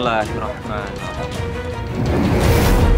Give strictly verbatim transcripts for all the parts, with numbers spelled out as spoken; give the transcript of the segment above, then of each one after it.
Bismillahirrahmanirrahim.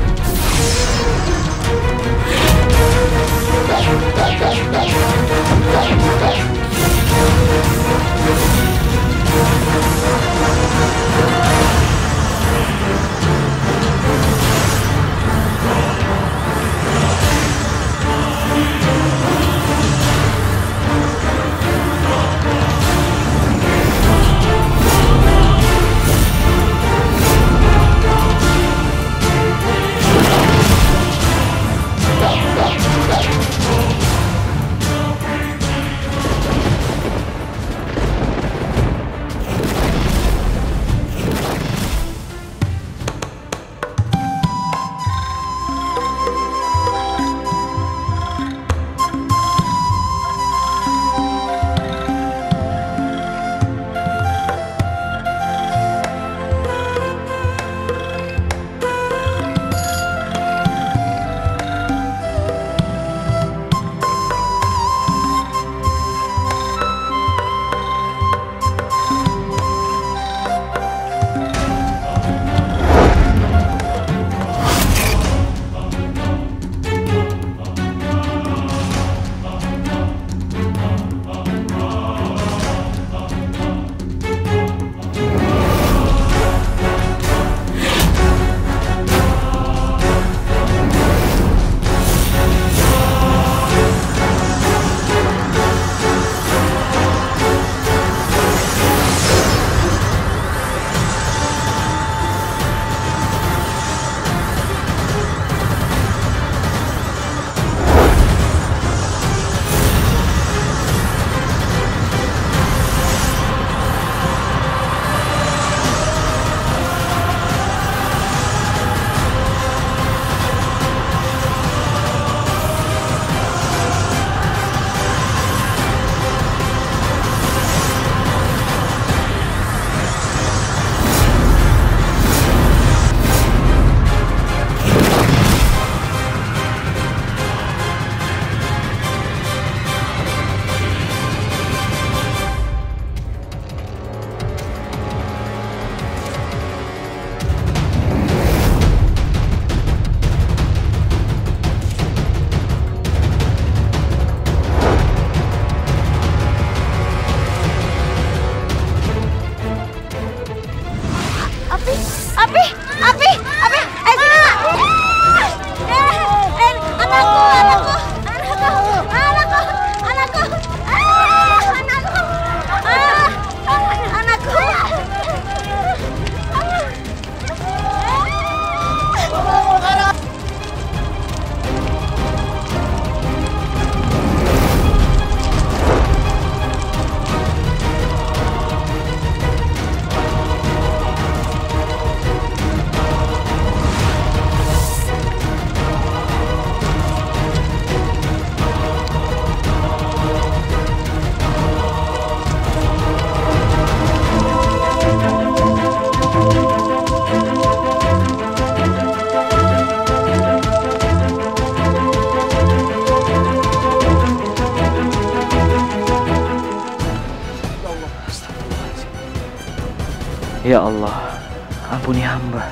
Ya Allah, ampuni hamba.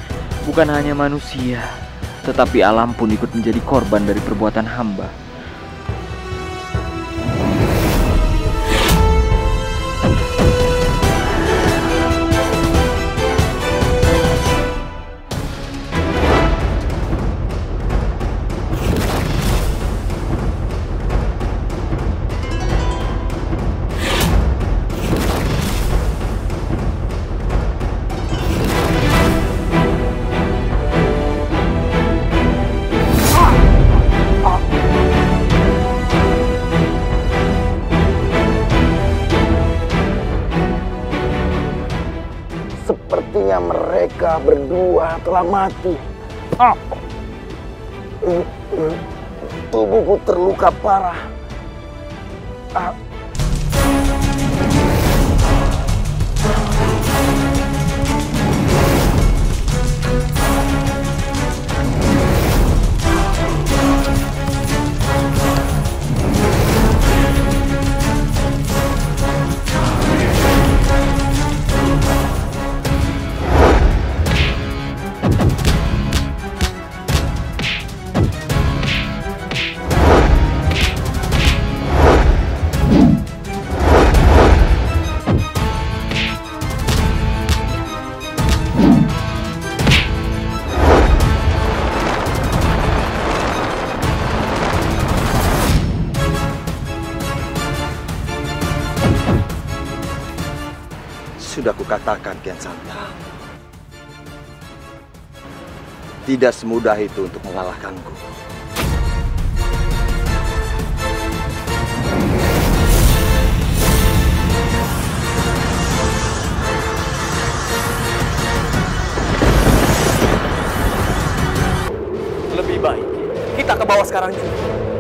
Bukan hanya manusia, tetapi alam pun ikut menjadi korban dari perbuatan hamba. Sepertinya mereka berdua telah mati. Ah. Tubuhku terluka parah. Ah. sudah kukatakan, Kian Santang. Tidak semudah itu untuk mengalahkanku. Lebih baik kita ke bawah sekarang juga.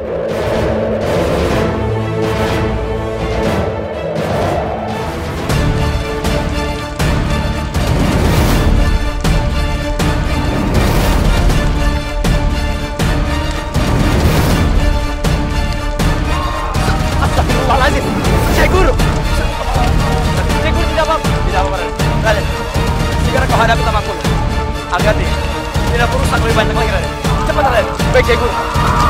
Astagfirullahaladzim, Syekh Guru. Syekh Guru tidak apa-apa. Tidak apa-apa, Raden. Segera kau hadapi tamakul agar dia tidak merusak lebih banyak lagi, Raden. Cepat, Raden. Baik, Syekh Guru.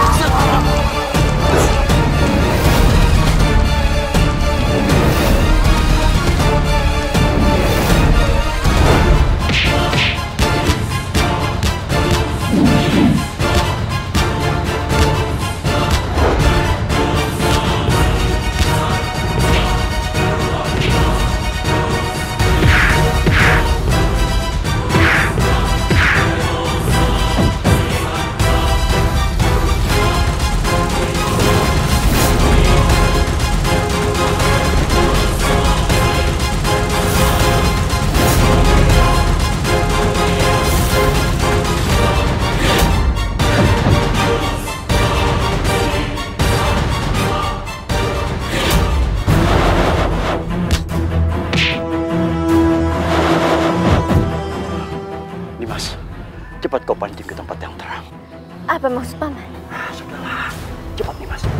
Cepat kau pancing ke tempat yang terang. Apa maksud paman? Ah, sudahlah, cepat nih Mas.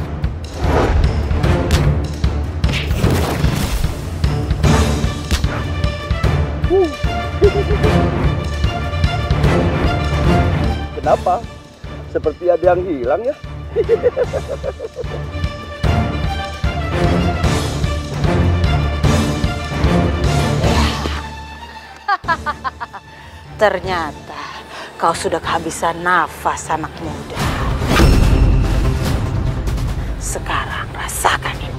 Kenapa? Seperti ada yang hilang ya? Ternyata kau sudah kehabisan nafas, anak muda. Sekarang rasakan ini.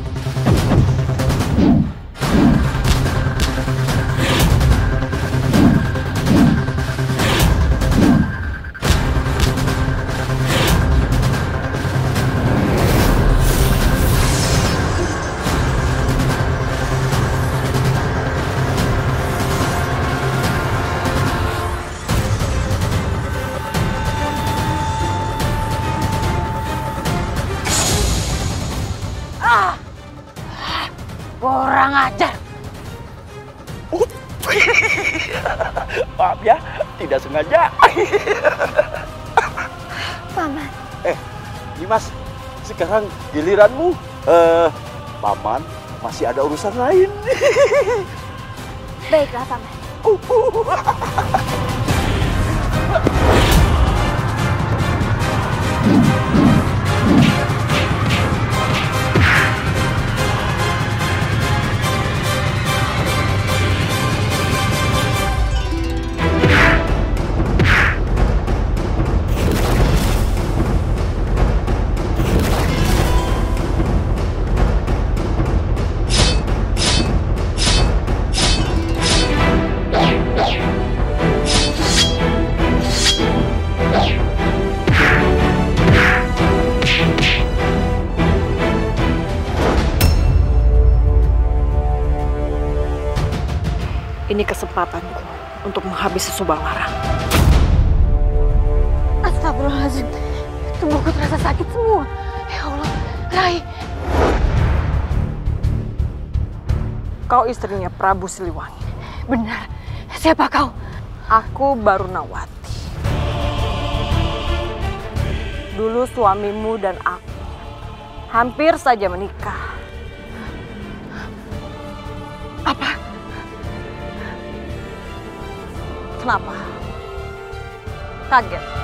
Kurang ajar. Oh. Maaf ya, tidak sengaja. Paman. Eh, Dimas, sekarang giliranmu. Eh, Paman masih ada urusan lain. Baiklah, Paman. Ini kesempatanku untuk menghabisi Subanglarang. Astagfirullahaladzim. Tubuhku terasa sakit semua. Ya Allah, Rai. Kau istrinya Prabu Siliwangi. Benar. Siapa kau? Aku Barunawati. Dulu suamimu dan aku hampir saja menikah. Apa? Kenapa? Kaget.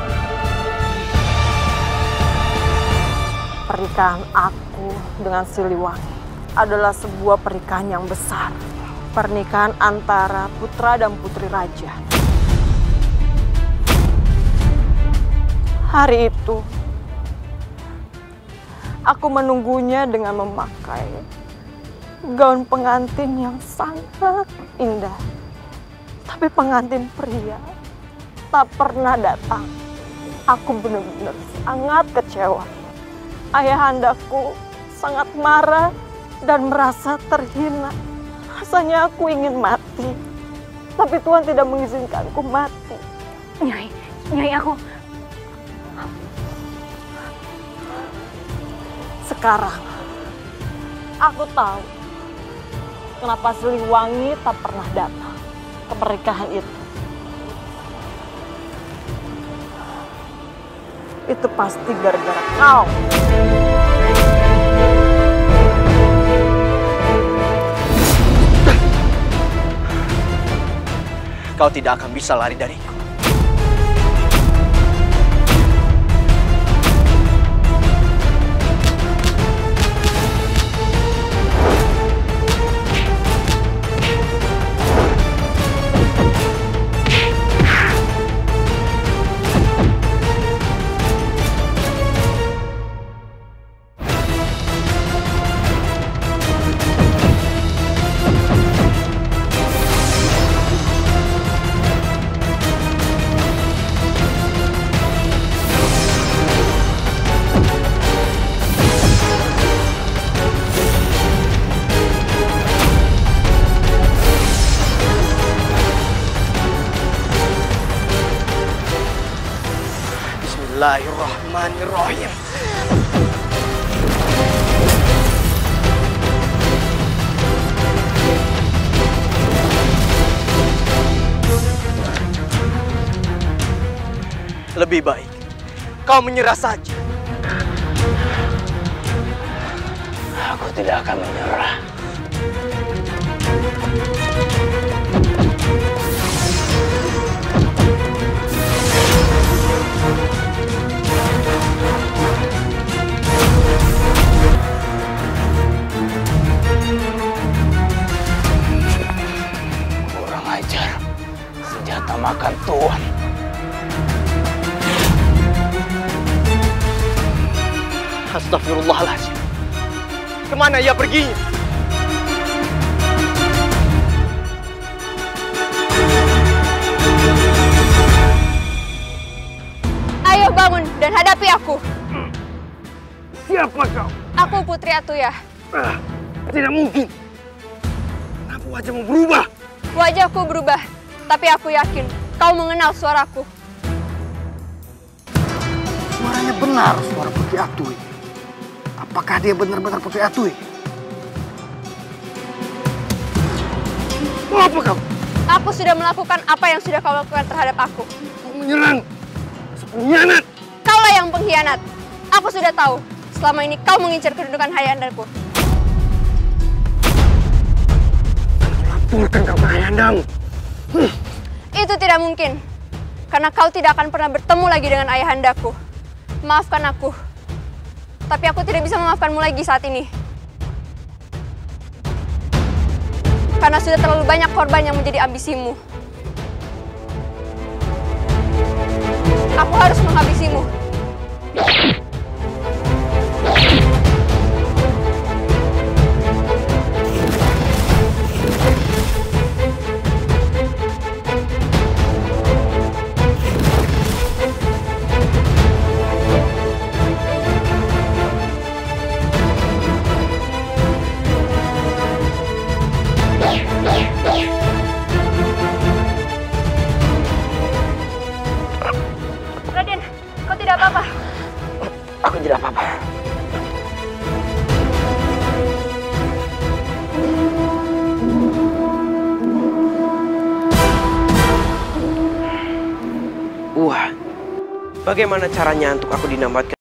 Pernikahan aku dengan Siliwangi adalah sebuah pernikahan yang besar. Pernikahan antara putra dan putri raja. Hari itu, aku menunggunya dengan memakai gaun pengantin yang sangat indah. Tapi pengantin pria tak pernah datang. Aku benar-benar sangat kecewa. Ayahandaku sangat marah dan merasa terhina. Rasanya aku ingin mati. Tapi Tuhan tidak mengizinkanku mati. Nyai, Nyai aku... Sekarang, aku tahu kenapa Siliwangi tak pernah datang ke pernikahan itu. Itu pasti gara-gara kau. Kau tidak akan bisa lari dariku. Bismillahirrahmanirrahim. Lebih baik kau menyerah saja. Aku tidak akan menyerah. Kurang ajar, senjata makan tuan. Astagfirullahaladzim. Kemana ia perginya? Ayo bangun dan hadapi aku. Siapa kau? Aku Putri Atuya. Ah, tidak mungkin. Kenapa wajahmu berubah? Wajahku berubah, tapi aku yakin kau mengenal suaraku. Suaranya benar, suara Putri Atui. Apakah dia benar-benar Putri Atui? Mau apa kau? Aku sudah melakukan apa yang sudah kau lakukan terhadap aku. Kau menyerang. Pengkhianat. Kaulah yang pengkhianat. Aku sudah tahu. Selama ini kau mengincar kedudukan ayahandaku. Laporkan kau ke ayahandamu. Hmm. Itu tidak mungkin. Karena kau tidak akan pernah bertemu lagi dengan ayahandaku. Maafkan aku. Tapi aku tidak bisa memaafkanmu lagi saat ini. Karena sudah terlalu banyak korban yang menjadi ambisimu. Aku harus menghabisimu. Raden, kau tidak apa-apa? Aku tidak apa-apa. Wah, bagaimana caranya untuk aku dinamatkan